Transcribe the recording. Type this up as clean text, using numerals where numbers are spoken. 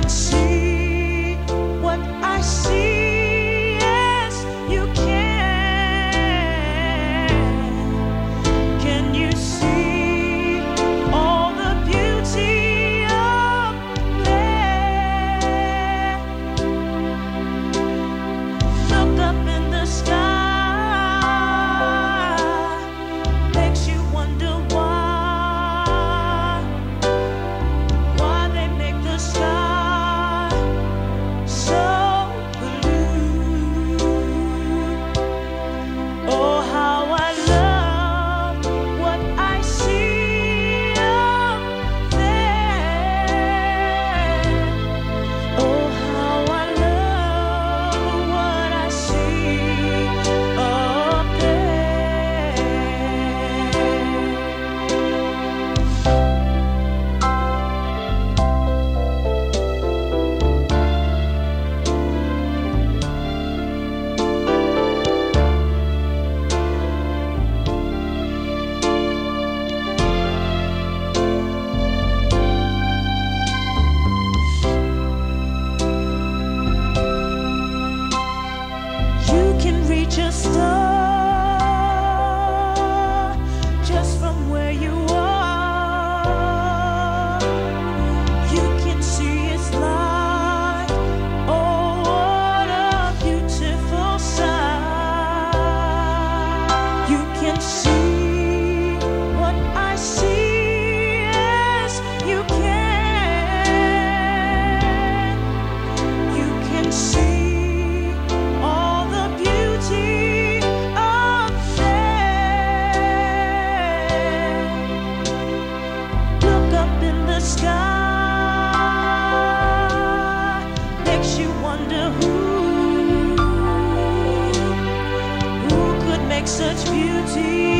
can see what I see. Yes, you can. Can you see all the beauty of there? Look up in the sky, makes you wonder why they make the sky so blue. Oh, how I love what I see up there. Oh, how I love what I see up there. You can reach a star just from where you are. You can see its light. Oh, what a beautiful sight. You can see what I see. Yes, you can. You can see all the beauty of there. Look up in the sky, makes you wonder who could make such beauty